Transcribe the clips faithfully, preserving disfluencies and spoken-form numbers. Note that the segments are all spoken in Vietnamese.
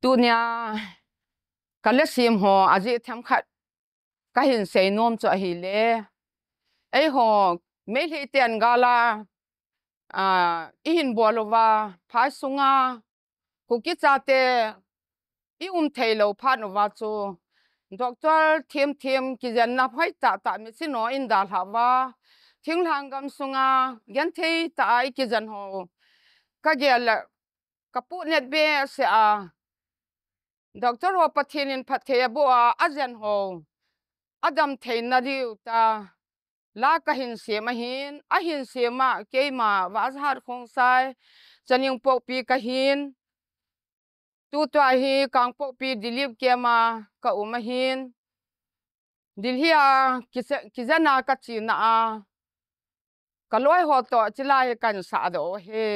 tu nia kalasim ho aji tham khat ka hin sei nom cho hi le ai ho me hi ten gala a i hin bolova pha sunga ku ki cha te i um thailo pha no wa chu doctor them them ki jan na phai ta ta mi si no in da hawa thing lang gam sunga gen thei ta ai ki jan ho ka gel ka pu net be se a doctor ho pathin in phathe bo a ajan ho adam thein na diu ta la ka hin se ma hin a hin se ma ke ma wa har khong sai chaning po pi ka hin tu to hi kang po pi dilip ke ma ka u ma hin dilhia kizana ka china a kaloi ho to chilai kan sa do he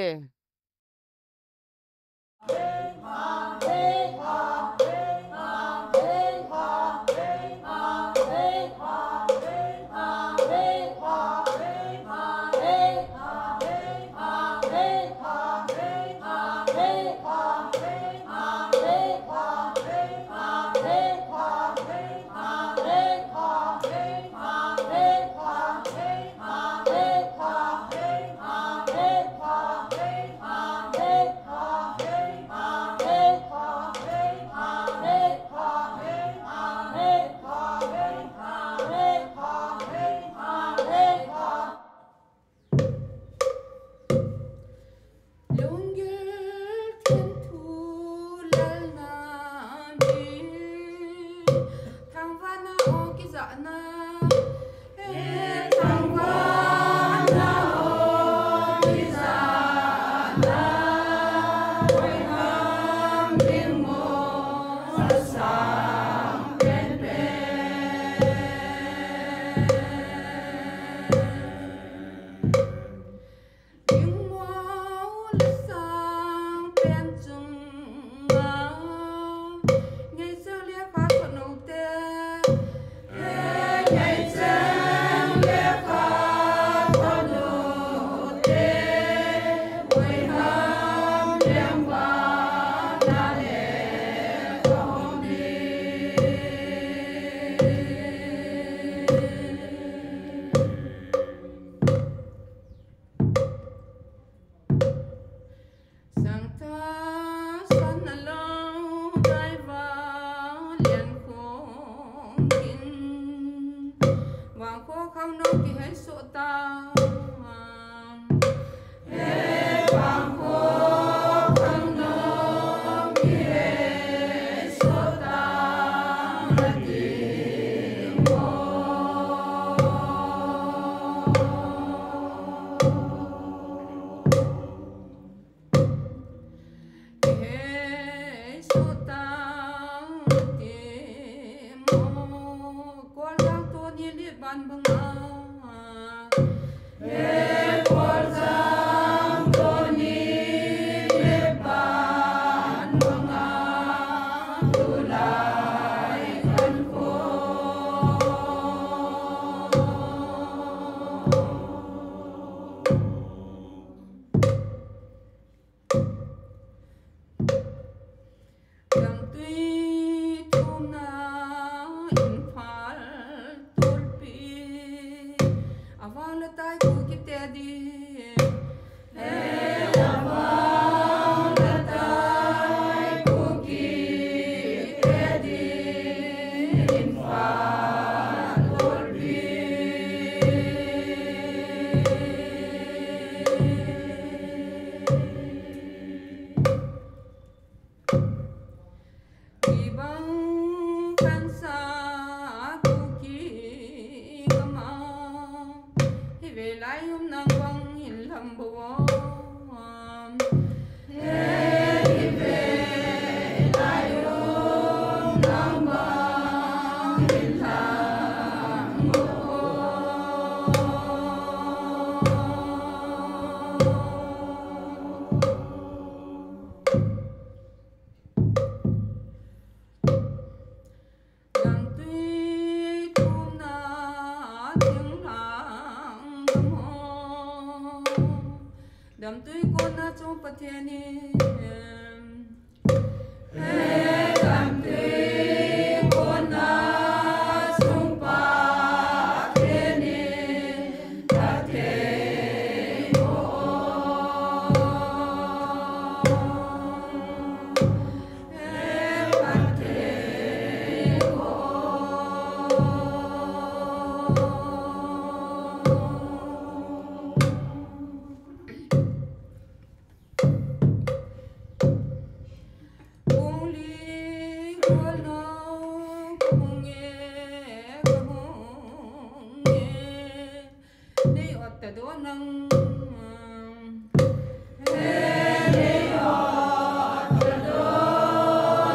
đầm tươi con na trong bát thiên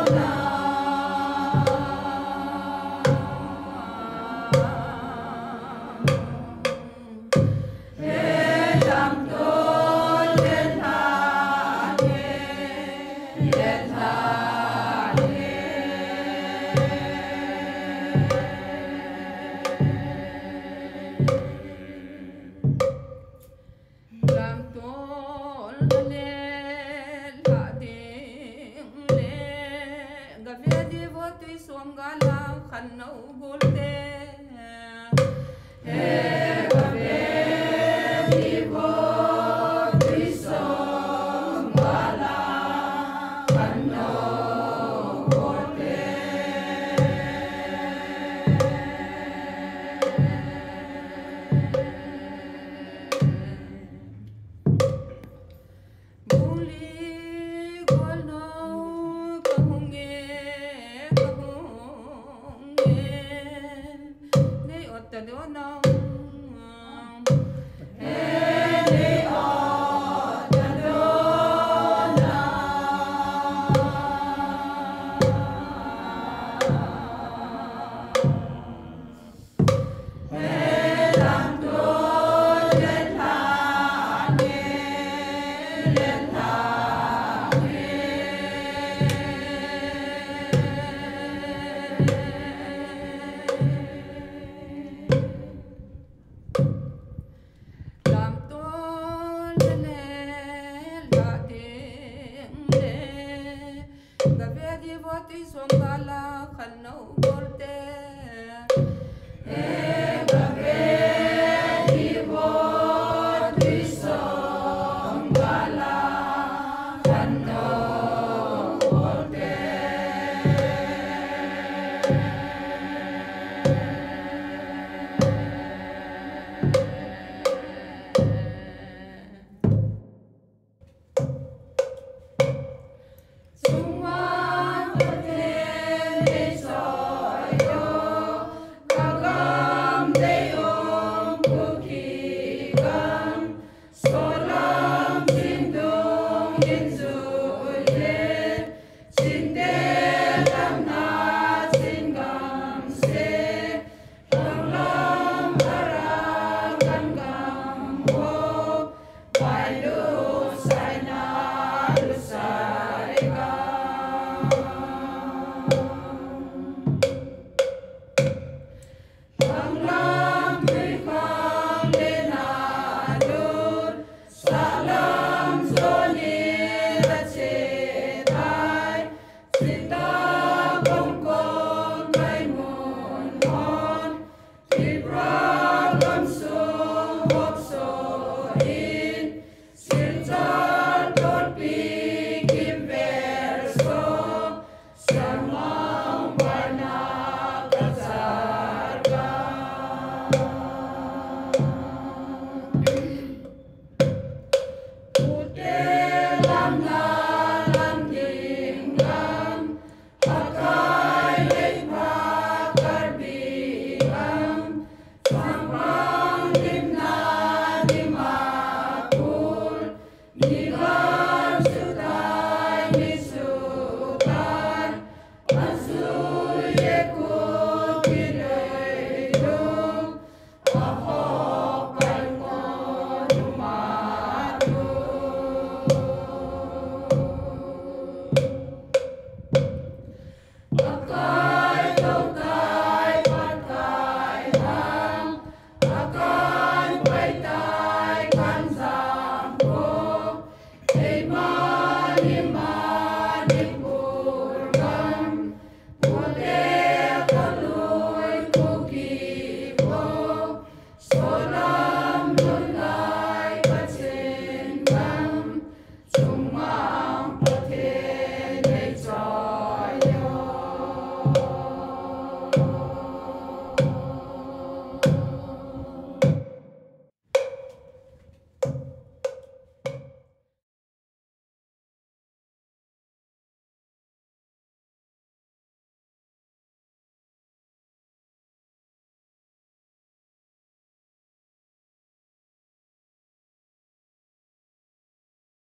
Sinta